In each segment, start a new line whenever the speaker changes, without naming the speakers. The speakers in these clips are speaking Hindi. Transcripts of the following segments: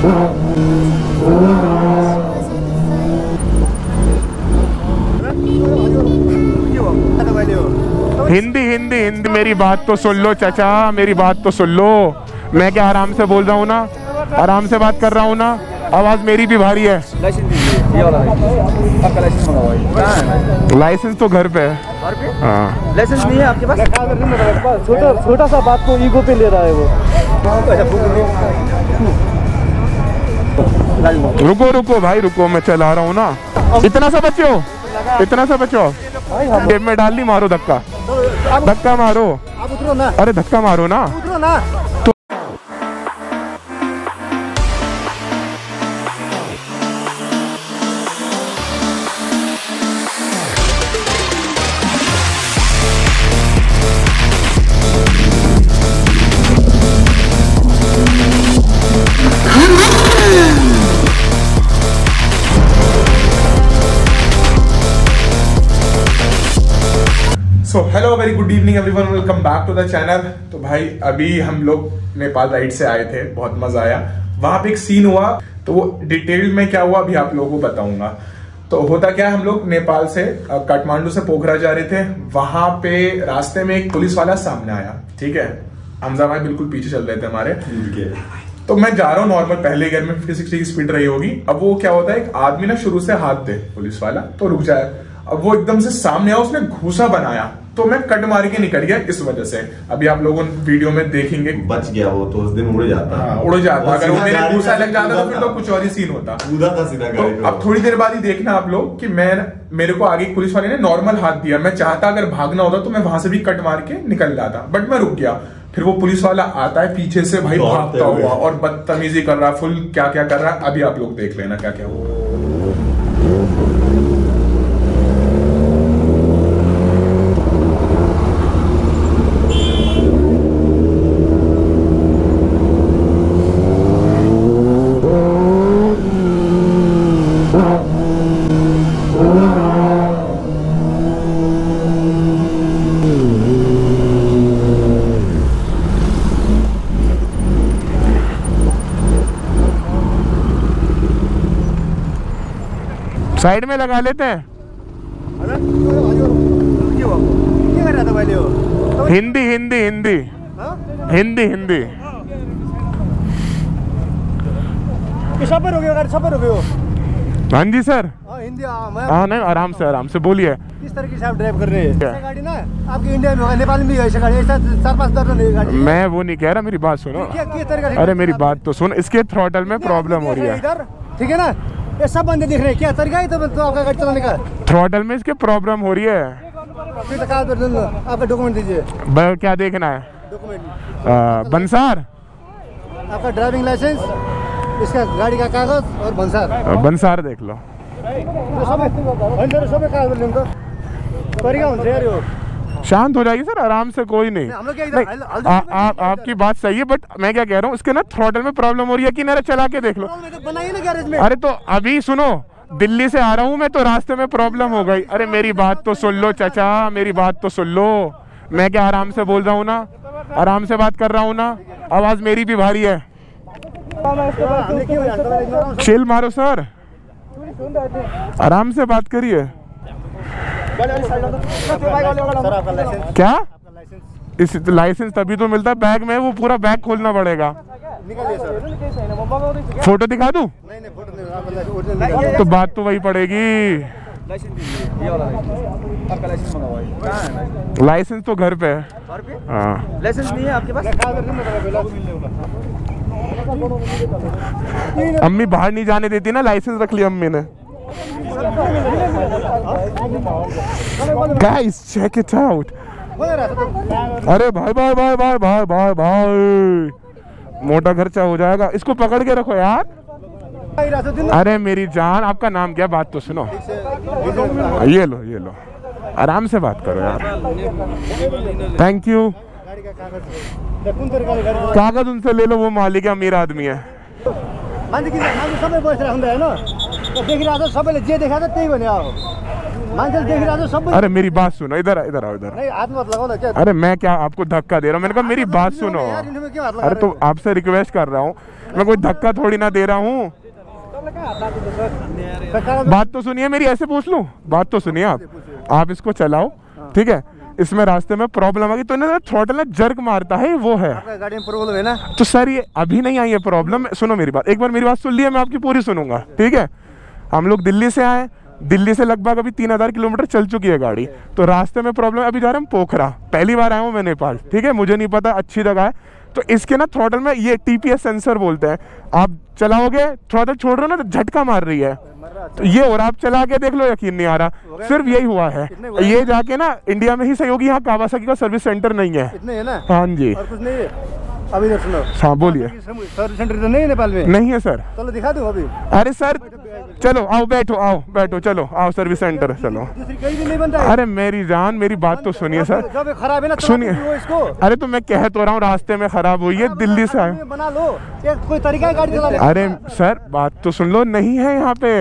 हिंदी हिंदी हिंदी, मेरी बात तो सुन लो चाचा, मेरी बात तो सुन लो। मैं क्या आराम से बोल रहा हूँ ना, आराम से बात कर रहा हूँ ना, आवाज मेरी भी भारी है। लाइसेंस तो घर पे है।
घर पे?
हाँ।
लाइसेंस नहीं है आपके पास? छोटा सा बात को ईगो पे ले रहा है वो।
रुको रुको भाई रुको, मैं चला रहा हूँ ना। इतना सा बच्चो, इतना सा बच्चो, जेब में डाल ली, मारो धक्का, धक्का मारो।
आप उतरो ना।
अरे धक्का मारो ना,
उतरो ना।
So hello, very good evening everyone, welcome back to the channel. तो भाई अभी हम लोग नेपाल राइड से आए थे, बहुत मजा आया। वहां पे एक सीन हुआ, तो वो डिटेल में क्या हुआ अभी आप लोगों को बताऊंगा। तो होता क्या, हम लोग नेपाल से काठमांडू से पोखरा जा रहे थे। वहां पे रास्ते में एक पुलिस वाला सामने आया, ठीक है। हमजा भाई बिल्कुल पीछे चल रहे थे हमारे। तो मैं जा रहा हूँ नॉर्मल, पहले गियर में 50-60 की स्पीड रही होगी। अब वो क्या होता है, एक आदमी ना शुरू से हाथ दे पुलिस वाला, तो रुक जाए। अब वो एकदम से सामने आया, उसने घूसा बनाया, तो मैं कट मार के निकल गया इस वजह से। अभी आप लोगों वीडियो में देखेंगे,
बच गया वो तो, उस दिन उड़ जाता।
हाँ, उड़ जाता। अगर वो मेरे घूसा लग जाता तो फिर तो कुछ और ही सीन होता।
कूदा था सीधा गाड़ी
तो अब थोड़ी देर बाद ही देखना आप लोग कि मेरे को आगे पुलिस वाले ने नॉर्मल हाथ दिया। मैं चाहता अगर भागना होता तो मैं वहां से भी कट मार के निकल जाता, बट मैं रुक गया। फिर वो पुलिस वाला आता है पीछे से, भाई भागता हुआ और बदतमीजी कर रहा है, फुल क्या क्या कर रहा है। अभी आप लोग देख लेना क्या क्या हुआ। साइड में लगा लेते हैं।
क्या कर रहा था पहले वो?
हिंदी हिंदी हिंदी हिंदी हिंदी।
सफर हो गया, गाड़ी सफर हो गया।
हाँ जी सर।
हिंदी।
हाँ नहीं, आराम से बोलिए।
किस तरीके से आप ड्राइव कर रहे हैं? गाड़ी ना आपकी इंडिया में, नेपाल में भी है ऐसा गाड़ी, ऐसा 4-5 दर्जन है गाड़ी।
मैं वो नहीं कह रहा, मेरी बात सुनो।
किस तरीके से?
अरे मेरी बात तो सुन, इसके थ्रॉटल में प्रॉब्लम हो रही है
इधर, ठीक है ना? ये सब बंदे दिख रहे हैं, क्या तरीका है तो आपका गाड़ी चलाने का?
थ्रॉटल में इसके प्रॉब्लम हो रही है।
आपका डॉक्यूमेंट दीजिए।
क्या देखना है?
डॉक्यूमेंट
बंसार,
आपका ड्राइविंग लाइसेंस, इसका गाड़ी का कागज और बंसार।
बंसार देख लो। शांत हो जाएगी सर, आराम से, कोई नहीं। आपकी बात सही है, बट मैं क्या कह रहा हूँ, इसके ना थ्रॉटल में प्रॉब्लम हो रही है कि ना, चला के देख लो। अरे तो अभी सुनो, दिल्ली से आ रहा हूँ मैं, तो रास्ते में प्रॉब्लम हो गई। अरे मेरी बात तो सुन लो चाचा, मेरी बात तो सुन लो। मैं क्या आराम से बोल रहा हूँ ना, आराम से बात कर रहा हूँ ना, आवाज मेरी भी भारी है। चिल मारो सर, आराम से बात करिए। क्या इस लाइसेंस तभी तो मिलता है, बैग में, वो पूरा बैग खोलना पड़ेगा। फोटो दिखा दूं? तो बात तो वही पड़ेगी। लाइसेंस तो घर पे है। हाँ।
लाइसेंस नहीं है आपके पास?
अम्मी बाहर नहीं जाने देती ना, लाइसेंस रख लिया अम्मी ने। Guys, check it out. अरे भाई भाई भाई भाई भाई भाई भाई, मोटा खर्चा हो जाएगा। इसको पकड़ के रखो यार। अरे मेरी जान, आपका नाम क्या? बात तो सुनो। ये लो ये लो, आराम से बात करो यार। Thank you. कागज उनसे ले लो, वो मालिक है, अमीर आदमी है।
सबै बसेर हुँदैन देखिरहेको छ, सबैले जे देखाएको त्यही भने हो। मान्छे देखिरहेको छ सबै।
अरे मेरी बात सुनो, इधर आओ इधर।
नहीं हाथ मत लगाओ ना। क्या
अरे मैं क्या आपको धक्का दे रहा हूँ? मैंने कहा मेरी बात सुनो। अरे तो आपसे रिक्वेस्ट कर रहा हूँ, मैं कोई धक्का थोड़ी ना दे रहा हूँ। बात तो सुनिए मेरी, ऐसे पूछ लूँ? बात तो सुनिए आप इसको चलाओ, ठीक है? इसमें रास्ते में प्रॉब्लम आ गई तो ना थ्रॉटल ना जर्क मारता है, वो है।
गाड़ी में प्रॉब्लम है ना?
तो सर ये अभी नहीं आई है प्रॉब्लम। सुनो मेरी बात, एक बार मेरी बात सुन लिया, मैं आपकी पूरी सुनूंगा, ठीक है? हम लोग दिल्ली से आए, दिल्ली से लगभग अभी 3000 किलोमीटर चल चुकी है गाड़ी। तो रास्ते में प्रॉब्लम, अभी जा रहे हैं हम पोखरा, पहली बार आया हूँ मैं नेपाल, ठीक है? मुझे नहीं पता, अच्छी जगह है। तो इसके ना थ्रॉटल में ये TPS सेंसर बोलते हैं, आप चलाओगे थ्रॉटल छोड़ रहे हो ना तो झटका मार रही है, तो ये। और आप चला के देख लो, यकीन नहीं आ रहा, सिर्फ यही हुआ है। ये जाके ना इंडिया में ही सही होगी, यहाँ कावासाकी का सर्विस सेंटर नहीं है।
इतने है ना?
हाँ जी।
और कुछ नहीं है अभी? नहीं सुनो।
हाँ बोलिए।
सर्विस सेंटर तो नहीं है नेपाल में?
नहीं है सर।
चलो दिखा दूँ अभी।
अरे सर चलो आओ, बैठो, चलो आओ सर्विस सेंटर चलो।
दूसरी कहीं भी नहीं बनता है।
अरे मेरी जान, मेरी बात तो सुनिए सर।
जब खराब है ना
सुनिए,
इसको।
अरे तो मैं कह तो रहा हूँ रास्ते में खराब हुई है, दिल्ली से आए।
बना लो, एक कोई तरीका है गाड़ी चलाने।
अरे सर बात तो सुन लो, नहीं है यहाँ पे।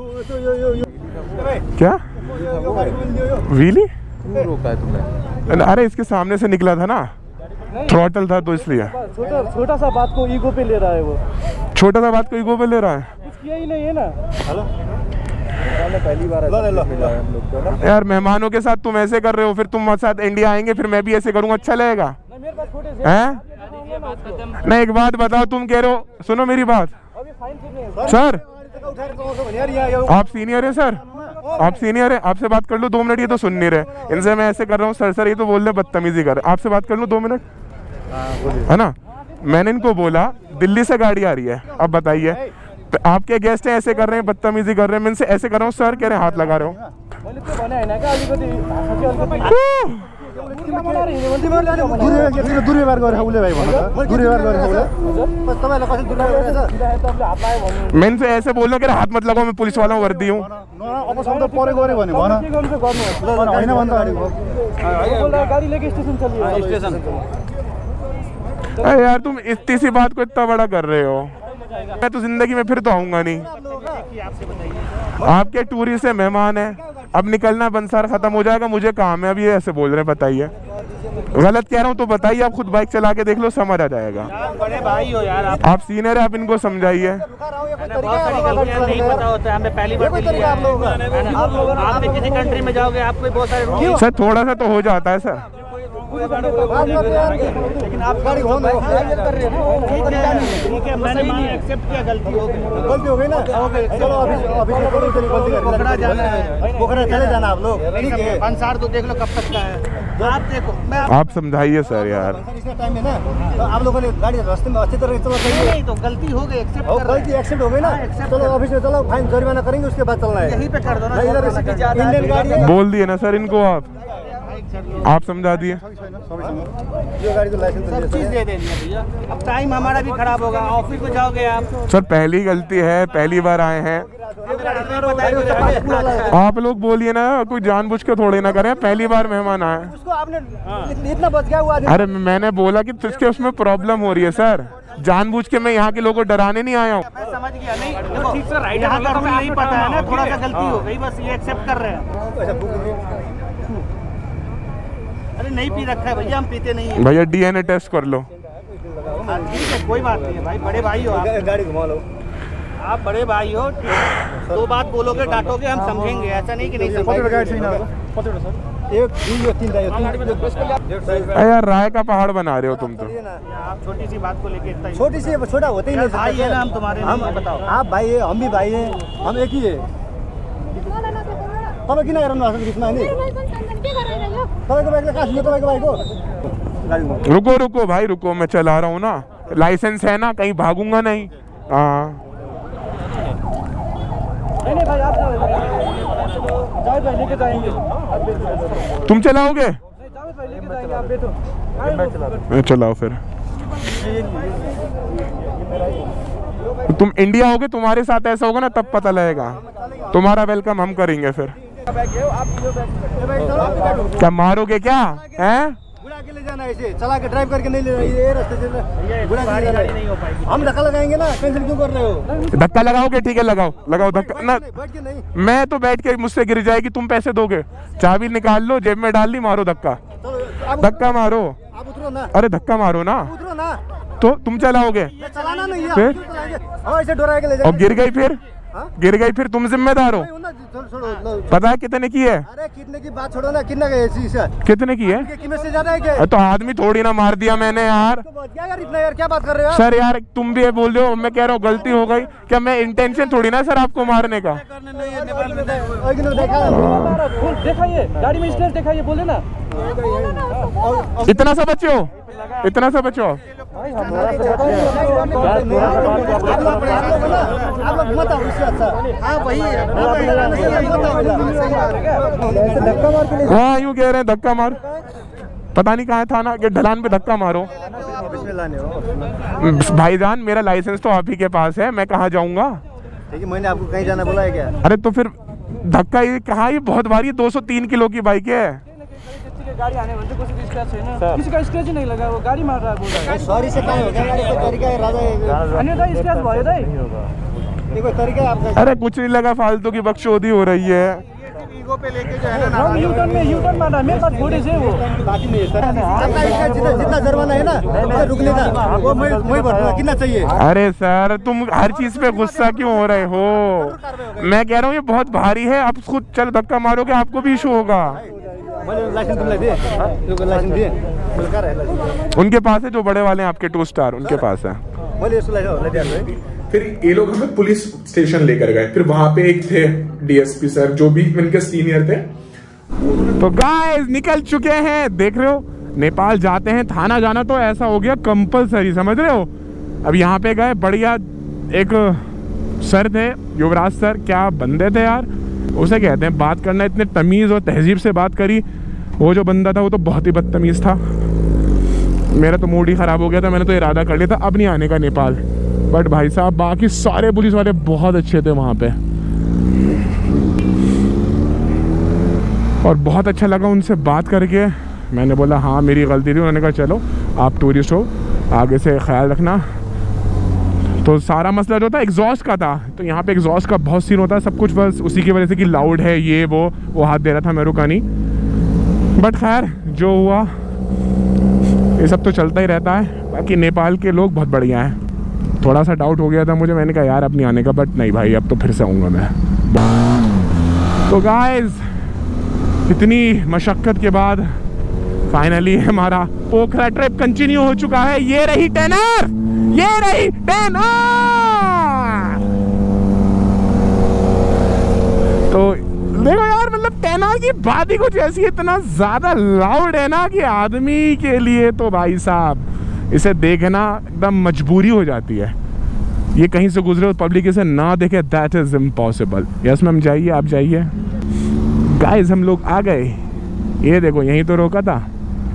क्या व्हीली
रोका है तुमने?
अरे इसके सामने से निकला था ना, थ्रॉटल था तो इसलिए।
छोटा सा बात को ईगो पे ले रहा है वो।
छोटा सा बात को ईगो पे ले रहा है?
कुछ किया ही नहीं है ना। हेलो, पहली बार हम लोग को
यार मेहमानों के साथ तुम ऐसे कर रहे हो, फिर तुम साथ इंडिया आएंगे फिर मैं भी ऐसे करूँगा, अच्छा लगेगा? हैं? नहीं एक बात बताओ, तुम कह रहे हो, सुनो मेरी बात सर, आप सीनियर है सर, आप सीनियर है, आपसे बात कर लो 2 मिनट। ये तो सुन नहीं रहे, इनसे मैं ऐसे कर रहा हूँ सर ये तो बोल रहे बदतमीजी कर रहे। आपसे बात कर लो 2 मिनट, है ना? मैंने इनको बोला दिल्ली से गाड़ी आ रही है, अब बताइए आपके गेस्ट हैं ऐसे कर रहे हैं, बदतमीजी कर रहे हैं, मैं इनसे ऐसे कर रहा हूँ सर, कह रहे हैं हाथ लगा रहे हो। मैं इनसे ऐसे बोल रहा हूँ कि हाथ मत लगाओ, मैं पुलिस वाला हूँ, वर्दी हूँ। अरे यार तुम इतनी सी बात को इतना बड़ा कर रहे हो, मैं तो जिंदगी में फिर तो आऊंगा नहीं। आपके टूरिस्ट है, मेहमान है, अब निकलना बंसार खत्म हो जाएगा, मुझे काम है। अब ये ऐसे बोल रहे हैं, बताइए गलत कह रहा हूँ तो बताइए, आप खुद बाइक चला के देख लो, समझ आ जाएगा।
बड़े भाई हो यार
आप सीनियर है, आप इनको समझाइए।
बहुत सारी गलतियां नहीं पता होता है, हमें पहली बार आप भी किसी कंट्री में जाओगे आपको बहुत सारे रूल।
सर थोड़ा सा तो हो जाता है सर।
लेकिन आप गाड़ी कर रहे हैं, ठीक है मैंने एक्सेप्ट किया, गलती हो गई
ना। चलो अभी पोखरा जाना है, पोखरा चले जाना आप लोग।
बंसार तो देख लो कब तक का है, आप देखो।
आप समझाइए सर यार,
टाइम है ना, तो आप लोगों ने गाड़ी रास्ते में अच्छी तरह से
नहीं तो गलती हो गई,
गलती एक्सेप्ट हो गई ना। चलो ऑफिस में चलो, फाइन जुर्माना करेंगे, उसके बाद चलना है।
यहीं पे कर दो ना,
इंडियन गाड़ी
बोल दिए ना सर इनको, आप समझा दिए।
गाड़ी तो लाइसेंस
सब चीज दे देनी है भैया, अब टाइम हमारा भी खराब होगा, ऑफिस में जाओगे आप।
सर पहली गलती है, पहली बार आए हैं, आप लोग बोलिए ना, कोई जानबूझ के थोड़े ना करें, पहली बार मेहमान आए।
उसको आपने इतना बच गया हुआ।
अरे मैंने बोला कि तुझके उसमें प्रॉब्लम हो रही है सर, जानबूझ के मैं यहाँ के लोगों को डराने नहीं आया हूँ।
मैं समझ गया, नहीं देखो ठीक से राइट यहाँ का रूल नहीं पता है ना, थोड़ा सा गलती हो गई बस, ये एक्सेप्ट कर रहे हैं। अरे नहीं पी रखा है भैया, हम पीते नहीं है
भैया, DNA टेस्ट कर लो।
ठीक है कोई बात नहीं है भाई, बड़े भाई हो आप,
गाड़ी घुमा लो,
आप बड़े भाई हो, 2 बात बोलोगे डांटोगे हम समझेंगे, ऐसा नहीं कि नहीं समझेंगे।
यार राय का पहाड़ बना रहे हो तुम तो।
आप छोटी सी बात को लेके इतना ही,
छोटी सी छोटा होते ही नहीं।
भाई है ना हम तुम्हारे, हम बताओ
आप भाई है, हम भी भाई है, हम एक ही है। तपाईँ किन हेर्नु भएको बिचमा नि? तपाईँको बाइकले कहाँ सुन्यो तपाईँको बाइक हो?
रुको रुको भाई रुको, मैं चला रहा हूँ ना, लाइसेंस है ना, कहीं भागूंगा नहीं। हाँ
नहीं भाई, आप जावेद भाई लेके जाएंगे।
तुम चलाओगे?
जावेद भाई लेके जाएंगे, आप बैठो।
चलाओ फिर। तुम इंडिया होगे, तुम्हारे साथ ऐसा होगा ना तब पता लगेगा, तुम्हारा वेलकम हम करेंगे फिर। क्या मारोगे क्या हैं?
के ले जाना ऐसे, चला के ड्राइव करके नहीं ले जाना, ये रास्ते से
नहीं हो पाएगी।
हम धक्का लगाएंगे ना, कैंसिल क्यों कर रहे हो?
धक्का लगाओगे? ठीक है लगाओ लगाओ धक्का ना।
बैठ के नहीं,
मैं तो बैठ के मुझसे गिर जाएगी, तुम पैसे दोगे? चाबी निकाल लो, जेब में डाल ली, मारो धक्का, धक्का मारो।
आप उतरो ना,
अरे धक्का मारो ना,
उतरो ना।
तो तुम चलाओगे
चलाना नहीं है,
फिर?
हम ऐसे डरा के ले
और गिर गई फिर?
हाँ?
गिर गई फिर तुम जिम्मेदार हो।
छोड़ो,
पता है कितने की है?
अरे कितने की बात छोड़ो ना, कितना का है?
कितने की है?
कीमत से ज्यादा है क्या?
तो आदमी थोड़ी ना मार दिया मैंने यार।
तो क्या यार, इतना यार क्या बात कर रहे हो
सर यार तुम भी ये बोल रहे हो, मैं कह रहा हूँ गलती हो गई क्या? मैं इंटेंशन थोड़ी ना सर आपको मारने का।
देखा ये गाड़ी में स्क्रैच देखा, ये बोले ना
इतना सा बच्चे हो, इतना सा बच्चे हो। हाँ यूँ कह रहे हैं धक्का मार, पता नहीं कहाँ है थाना के ढलान पे धक्का मारो। भाईजान मेरा लाइसेंस तो आप ही के पास है, मैं कहाँ जाऊँगा?
मैंने आपको कहीं जाना बोला है क्या?
अरे तो फिर धक्का ये कहाँ, ये बहुत भारी है, 203 किलो की बाइक है।
गाड़ी आने वाले कुछ भी स्क्रैच है ना, किसी का स्क्रैच नहीं लगा, वो गाड़ी मार रहा है, बोल रहा है
सॉरी से कहीं हो गया, गाड़ी से तरीका है राजा,
अन्यथा स्क्रैच भयो दाई।
देखो तरीका आपका।
अरे कुछ नहीं लगा, फालतू की बकचोदी हो रही है।
ईगो पे लेके जो है ना,
यूटर्न में यूटर्न मार रहा है, मेरे पास फुटेज है वो।
बाकी नहीं है सर, जितना जुर्माना है ना रुकने का, वो मैं भरूंगा। कितना चाहिए?
अरे सर तुम हर चीज पे गुस्सा क्यों हो रहे हो? मैं कह रहा हूँ ये बहुत भारी है, आप खुद चल धक्का मारोगे आपको भी इशू होगा।
लाइसेंस लाइसेंस दिए,
उनके पास है जो बड़े वाले हैं आपके 2 स्टार, उनके पास है। फिर ये लोग हमें पुलिस स्टेशन लेकर गए, फिर वहां पे एक थे डीएसपी सर जो भी इनके सीनियर थे। तो गाइस निकल चुके हैं, देख रहे हो नेपाल जाते हैं, थाना जाना तो ऐसा हो गया कंपलसरी, समझ रहे हो। अब यहाँ पे गए, बढ़िया एक सर थे युवराज सर, क्या बंदे थे यार, उसे कहते हैं बात करना, इतने तमीज़ और तहजीब से बात करी। वो जो बंदा था वो तो बहुत ही बदतमीज़ था, मेरा तो मूड ही ख़राब हो गया था, मैंने तो इरादा कर लिया था अब नहीं आने का नेपाल। बट भाई साहब बाकी सारे पुलिस वाले बहुत अच्छे थे वहाँ पे, और बहुत अच्छा लगा उनसे बात करके। मैंने बोला हाँ मेरी गलती थी, उन्होंने कहा चलो आप टूरिस्ट हो, आगे से ख्याल रखना। तो सारा मसला जो था एग्जॉस्ट का था, तो यहाँ पे एग्जॉस्ट का बहुत सीन होता है, सब कुछ बस उसी की वजह से कि लाउड है ये वो हाथ दे रहा था, मैं रुका नहीं। बट खैर जो हुआ ये सब तो चलता ही रहता है। बाकी नेपाल के लोग बहुत बढ़िया हैं। थोड़ा सा डाउट हो गया था मुझे, मैंने कहा यार अब नहीं आने का, बट नहीं भाई अब तो फिर से आऊँगा मैं। तो गाइस इतनी मशक्क़त के बाद फाइनली हमारा पोखरा ट्रिप कंटिन्यू हो चुका है। ये रही टेनर, ये रही टेनर। तो देखो यार मतलब टेनर की बात ही कुछ ऐसी, इतना ज्यादा लाउड है ना कि आदमी के लिए तो भाई साहब इसे देखना एकदम मजबूरी हो जाती है। ये कहीं से गुजरे हो पब्लिक इसे ना देखे, that is impossible. Yes ma'am जाइए, आप जाइए। गाइस हम लोग आ गए, ये देखो यहीं तो रोका था।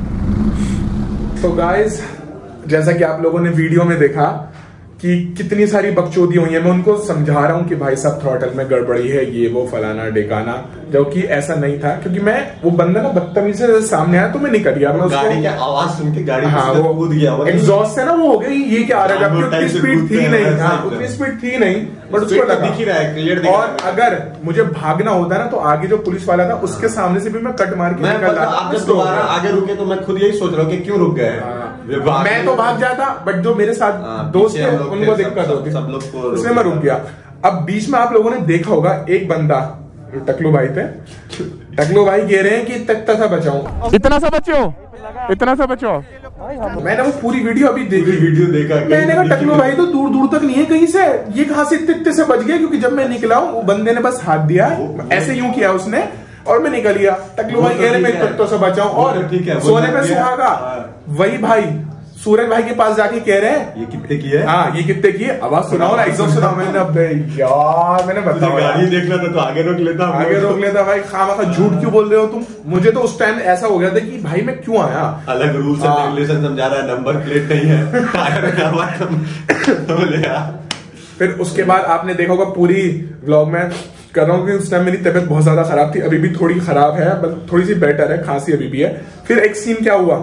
तो गाइस जैसा कि आप लोगों ने वीडियो में देखा कि कितनी सारी बकचोदी हुई है, मैं उनको समझा रहा हूँ कि भाई साहब थ्रॉटल में गड़बड़ी है, ये वो फलाना ढेकाना, जो कि ऐसा नहीं था। क्योंकि मैं वो बंदा ना बदतमीजी से सामने आया तो मैं निकल गया, मैं
गाड़ी की आवाज सुन के गाड़ी
हाँ वो
कूद गया,
एग्जॉस्ट से ना वो हो गई, ये क्या आ रहा है, उतनी स्पीड थी नहीं, हाँ उतनी स्पीड थी नहीं, बट उसको लगा
दिख ही रहा है, क्लियर दिख रहा है।
और अगर मुझे भागना होता ना तो आगे जो पुलिस वाला था उसके सामने से भी मैं कट मार के निकल रहा।
आप जब दोबारा आगे रुके तो मैं खुद यही सोच रहा हूँ कि क्यों रुक गए।
मैं तो भाग जाता, बट जो मेरे साथ दोस्त थे उनको दिक्कत होती,
सब लोग को
इसलिए मैं रुक गया। अब बीच में आप लोगों ने देखा होगा एक बंदा, टकलू भाई थे, टकलू भाई कह रहे हैं कि तक सा बचाऊं, इतना सा बचो, इतना सा बचो। मैंने वो पूरी वीडियो अभी देखी,
वीडियो देखा,
मैंने कहा टकलू भाई तो दूर दूर तक नहीं है कहीं से, ये कहां से इतने से बच गए। क्योंकि जब मैं निकला हूं वो बंदे ने बस हाथ दिया, ऐसे यूं किया उसने और मैं निकल गया। टकलू भाई कह रहे मैं तत्तों से बचाऊं, और सोने पे सुहागा। वही भाई सूरज भाई के पास जाके कह रहे हैं
ये कितने की है,
हाँ ये कितने की है, आवाज सुनाओ ना, एग्जॉस्ट सुनाओ। मैंने अब यार मैंने बताया
गाड़ी देखना था तो आगे रोक लेता,
आगे रोक लेता। भाई खामा झूठ क्यों बोल रहे हो तुम। मुझे तो उस टाइम ऐसा हो गया था कि भाई मैं क्यों आया।
अलग रूल्स एंड रेगुलेशन समझा रहा है, नंबर प्लेट नहीं है, टायर का आवाज बोले यार।
फिर उसके बाद आपने देखा होगा पूरी व्लॉग में कर रहा हूँ कि उस टाइम मेरी तबीयत बहुत ज्यादा खराब थी, अभी भी थोड़ी खराब है, बस थोड़ी सी बेटर है, खांसी अभी भी है। फिर एक सीन क्या हुआ,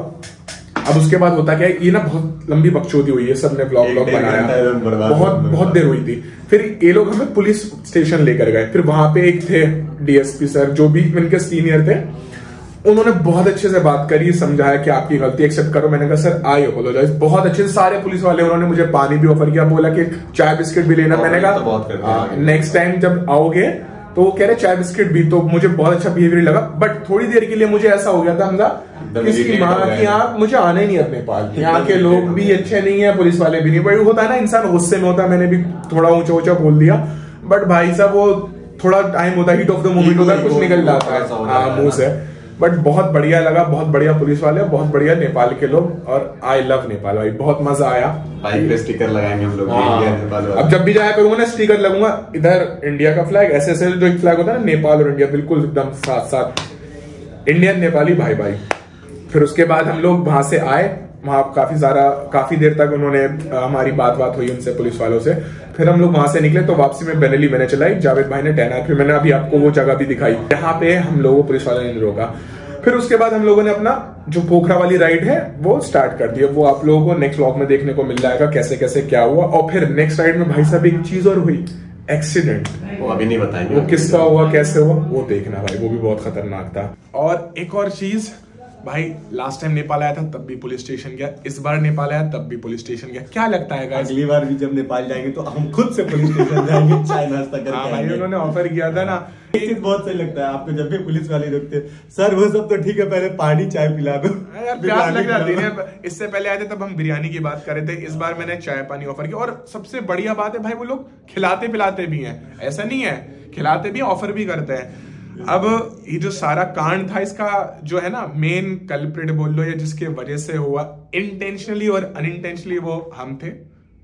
अब उसके बाद होता क्या है, ये ना बहुत लंबी बकचोदी हुई है, सबने व्लॉग बनाया, बहुत देर हुई थी। फिर ये लोग हमें पुलिस स्टेशन लेकर गए, फिर वहां पे एक थे डीएसपी सर जो भी इनके सीनियर थे, उन्होंने बहुत अच्छे से बात करी, समझाया कि आपकी गलती एक्सेप्ट करो। मैंने कहा सर आई अपोलोजाइज, बहुत अच्छे से सारे पुलिस वाले, उन्होंने मुझे पानी भी ऑफर किया, बोला कि चाय बिस्किट भी लेना। मैंने कहा नेक्स्ट टाइम जब आओगे तो वो कह रहे चाय बिस्किट भी, तो मुझे बहुत अच्छा बिहेवियर लगा। बट थोड़ी देर के लिए मुझे ऐसा हो गया था हमदा किसकी माँ की यहाँ मुझे आना ही नहीं है नेपाल, यहाँ के लोग भी अच्छे नहीं है, पुलिस वाले भी नहीं। बट होता है ना इंसान गुस्से में होता है, मैंने भी थोड़ा ऊंचा ऊंचा बोल दिया, बट भाई साहब वो थोड़ा टाइम होता है, हीट ऑफ द मोमेंट होता है, कुछ निकल जाता है मुंह से। बट बहुत बढ़िया लगा, बहुत बढ़िया पुलिस वाले, बहुत बढ़िया नेपाल के लोग, और आई लव नेपाल भाई, बहुत मजा आया।
बाइक पे स्टिकर लगाएंगे हम लोग,
अब जब भी जाया करूंगा ना स्टिकर लगूंगा, इधर इंडिया का फ्लैग, ऐसे ऐसे जो एक फ्लैग होता है ना नेपाल और इंडिया, बिल्कुल एकदम साथ साथ, इंडियन नेपाली भाई भाई। फिर उसके बाद हम लोग वहां से आए, वहां काफी देर तक उन्होंने हमारी बात हुई उनसे, पुलिस वालों से। फिर हम लोग वहां से निकले तो वापसी में बेनेली मैंने चलाई, जावेद भाई ने टहना, फिर मैंने अभी आपको वो जगह भी दिखाई जहाँ पे हम लोगों पुलिस वाले ने रोका। फिर उसके बाद हम लोगों ने अपना जो पोखरा वाली राइड है वो स्टार्ट कर दिया, वो आप लोगों को नेक्स्ट व्लॉग में देखने को मिल जाएगा कैसे कैसे क्या हुआ। और फिर नेक्स्ट राइड में भाई साहब एक चीज और हुई, एक्सीडेंट,
वो अभी नहीं बताएंगे,
वो किसका हुआ कैसे हुआ वो देखना भाई, वो भी बहुत खतरनाक था। और एक और चीज भाई, लास्ट टाइम नेपाल आया था तब भी पुलिस स्टेशन गया, इस बार नेपाल आया तब भी पुलिस स्टेशन गया। क्या लगता है गाइस,
अगली बार भी जब नेपाल जाएंगे तो हम खुद से पुलिस स्टेशन जाएंगे, चाय नाश्ता करके।
हाँ भाई, उन्होंने ऑफर किया था ना।
एक चीज बहुत सही लगता है आपको, जब भी पुलिस वाले रुकते, सर वो सब तो ठीक है, पहले पानी चाय पिला दो,
प्यास लग जाती है। इससे पहले आए थे तब हम बिरयानी की बात कर रहे थे, इस बार मैंने चाय पानी ऑफर किया। और सबसे बढ़िया बात है भाई, वो लोग खिलाते पिलाते भी हैं, ऐसा नहीं है, खिलाते भी ऑफर भी करते हैं। अब ये जो सारा कांड था, इसका जो है ना मेन कल्प्रिट बोल लो, या जिसके वजह से हुआ, इंटेंशनली और अनइंटेंशनली, वो हम थे।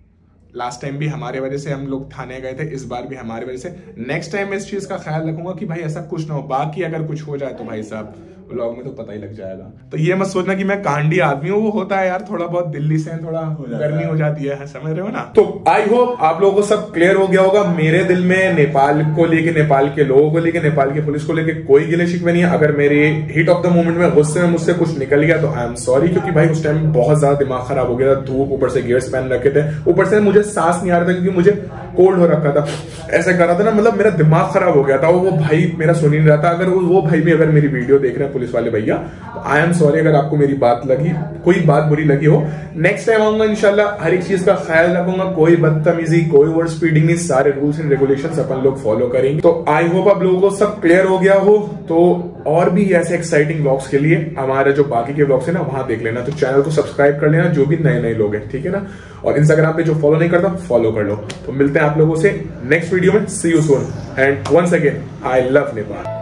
लास्ट टाइम भी हमारे वजह से हम लोग थाने गए थे, इस बार भी हमारे वजह से। नेक्स्ट टाइम इस चीज का ख्याल रखूंगा कि भाई ऐसा कुछ ना हो, बाकी अगर कुछ हो जाए तो भाई साहब व्लॉग में तो पता ही लग जाएगा। तो ये मत सोचना कि मैं कांडी आदमी हूँ, वो होता है यार, थोड़ा बहुत दिल्ली से थोड़ा गर्मी हो जाती है, समझ रहे हो ना। तो आई होप आप लोगों को सब क्लियर हो गया होगा। मेरे दिल में नेपाल को लेके, नेपाल के लोगों को लेके, नेपाल की पुलिस को लेके कोई गिले शिकवे नहीं है। अगर मेरे हीट ऑफ द मोमेंट में गुस्से में मुझसे कुछ निकल गया तो आई एम सॉरी, क्योंकि भाई उस टाइम बहुत ज्यादा दिमाग खराब हो गया था, धूप, ऊपर से गियर्स पहन रखे थे, ऊपर से मुझे सांस नहीं आ रहा था क्योंकि मुझे कोल्ड हो रखा था, ऐसे कर रहा था ना, मतलब मेरा दिमाग खराब हो गया था। वो भाई मेरा सुन ही नहीं रहा था। अगर वो भाई भी अगर मेरी वीडियो देख रहे हैं, पुलिस वाले भैया, तो आई एम सॉरी अगर आपको मेरी बात लगी, कोई बात बुरी लगी हो। नेक्स्ट टाइम आऊंगा इंशाल्लाह, हर एक चीज का ख्याल रखूंगा, कोई बदतमीजी, कोई ओवर स्पीडिंग नहीं, सारे रूल्स एंड रेगुलेशंस अपन लोग फॉलो करेंगे। तो आई होप आप लोगों को सब क्लियर हो गया हो। तो और भी ऐसे एक्साइटिंग व्लॉग्स के लिए हमारे जो बाकी के व्लॉग्स है ना, वहां देख लेना। तो चैनल को सब्सक्राइब कर लेना, जो भी नए लोग हैं, ठीक है ना। और इंस्टाग्राम पे जो फॉलो नहीं करता फॉलो कर लो। तो मिलते हैं आप लोगों से नेक्स्ट वीडियो में, see you soon and once again I love Nepal.